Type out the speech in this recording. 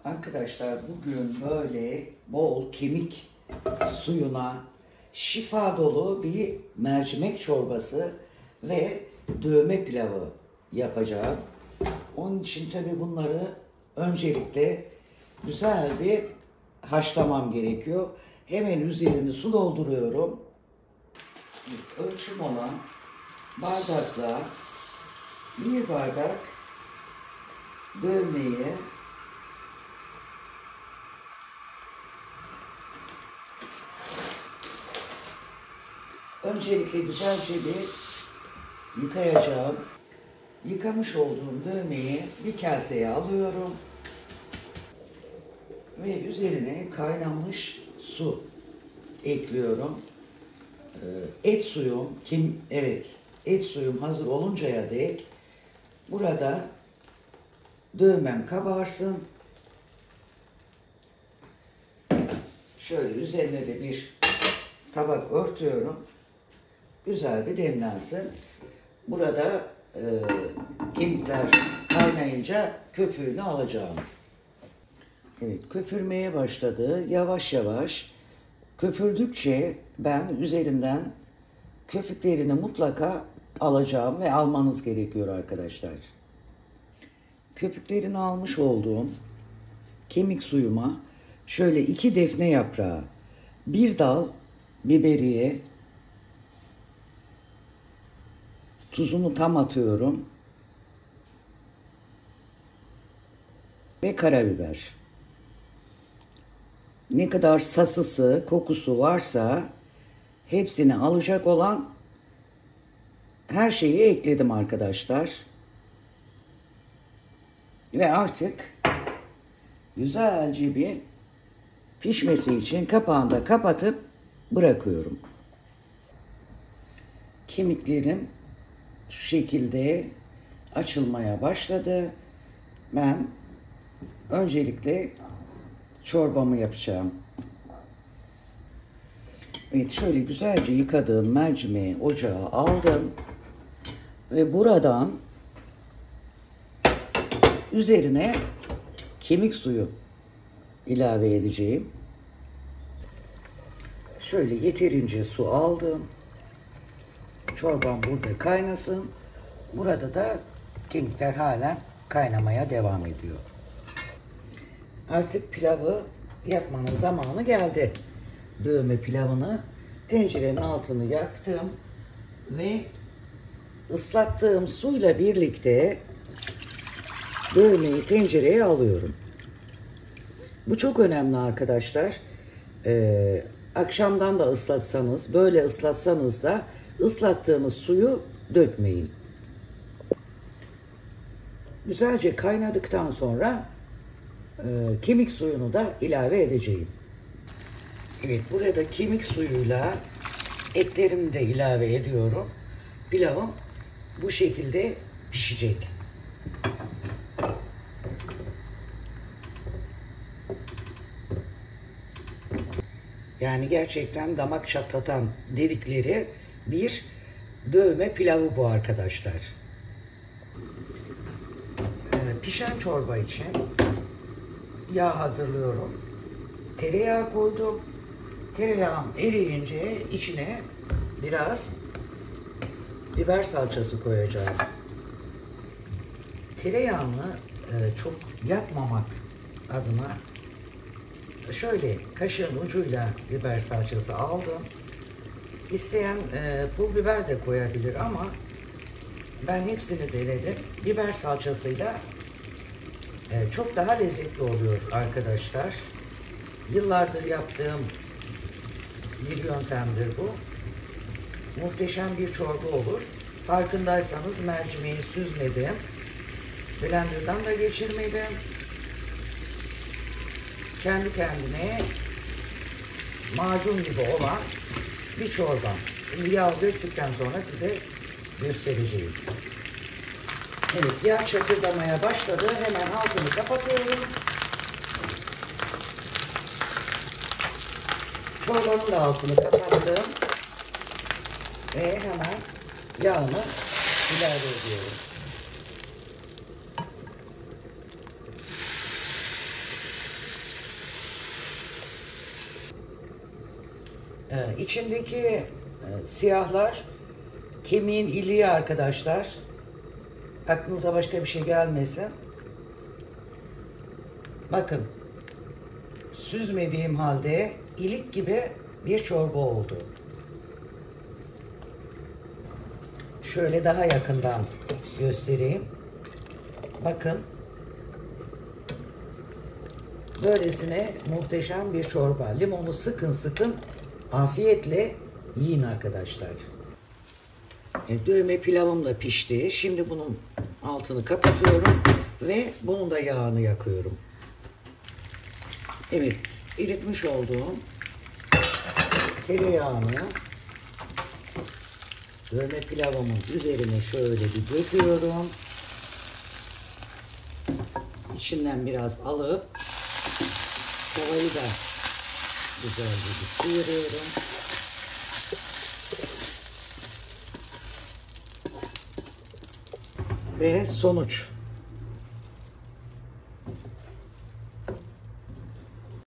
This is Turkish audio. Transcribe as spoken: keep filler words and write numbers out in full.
Arkadaşlar bugün böyle bol kemik suyuna şifa dolu bir mercimek çorbası ve dövme pilavı yapacağım. Onun için tabi bunları öncelikle güzel bir haşlamam gerekiyor. Hemen üzerini su dolduruyorum. Ölçüm olan bardakla bir bardak dövmeyi öncelikle güzelce bir yıkayacağım. Yıkamış olduğum dövmeyi bir kaseye alıyorum ve üzerine kaynamış su ekliyorum. Et suyum, kim evet et suyum hazır oluncaya dek burada dövmem kabarsın. Şöyle üzerine de bir tabak örtüyorum. Güzel bir demlensin. Burada e, kemikler kaynayınca köpüğünü alacağım. Evet, köpürmeye başladı. Yavaş yavaş köpürdükçe ben üzerinden köpüklerini mutlaka alacağım ve almanız gerekiyor arkadaşlar. Köpüklerini almış olduğum kemik suyuma şöyle iki defne yaprağı, bir dal biberiye, tuzunu tam atıyorum ve karabiber. Ne kadar sasısı, kokusu varsa hepsini alacak olan her şeyi ekledim arkadaşlar. Ve artık güzelce bir pişmesi için kapağını da kapatıp bırakıyorum. Kemiklerim şu şekilde açılmaya başladı. Ben öncelikle çorbamı yapacağım. Evet, şöyle güzelce yıkadığım mercimeği ocağa aldım. Ve buradan üzerine kemik suyu ilave edeceğim. Şöyle yeterince su aldım. Çorbam burada kaynasın. Burada da kemikler halen kaynamaya devam ediyor. Artık pilavı yapmanın zamanı geldi. Dövme pilavını tencerenin altını yaktım ve ıslattığım suyla birlikte dövmeyi tencereye alıyorum. Bu çok önemli arkadaşlar. Ee, akşamdan da ıslatsanız, böyle ıslatsanız da ıslattığınız suyu dökmeyin. Güzelce kaynadıktan sonra e, kemik suyunu da ilave edeceğim. Evet, burada kemik suyuyla etlerimi de ilave ediyorum. Pilavım bu şekilde pişecek. Yani gerçekten damak çatlatan dedikleri bir dövme pilavı bu arkadaşlar. Ee, pişen çorba için yağ hazırlıyorum. Tereyağı koydum. Tereyağım eriyince içine biraz biber salçası koyacağım. Tereyağını e, çok yakmamak adına şöyle kaşığın ucuyla biber salçası aldım. İsteyen e, pul biber de koyabilir ama ben hepsini denedim. Biber salçasıyla e, çok daha lezzetli oluyor arkadaşlar. Yıllardır yaptığım bir yöntemdir bu. Muhteşem bir çorba olur. Farkındaysanız mercimeği süzmedim. Blender'dan da geçirmedim. Kendi kendine macun gibi olan bir çorba. Şimdi yağ döktükten sonra size göstereceğim. Evet, yağ çakırdamaya başladı. Hemen altını kapatıyorum. Çorbanın da altını kapattım. Ve hemen yağını ilave ediyorum. Ee, içindeki e, siyahlar kemiğin iliği arkadaşlar. Aklınıza başka bir şey gelmesin. Bakın. Süzmediğim halde ilik gibi bir çorba oldu. Şöyle daha yakından göstereyim. Bakın. Böylesine muhteşem bir çorba. Limonu sıkın sıkın afiyetle yiyin arkadaşlar. E, dövme pilavım da pişti. Şimdi bunun altını kapatıyorum ve bunun da yağını yakıyorum. Evet, eritmiş olduğum tereyağını dövme pilavımın üzerine şöyle bir döküyorum. İçinden biraz alıp tavayı da güzelce bir sıyırıyorum. Ve sonuç.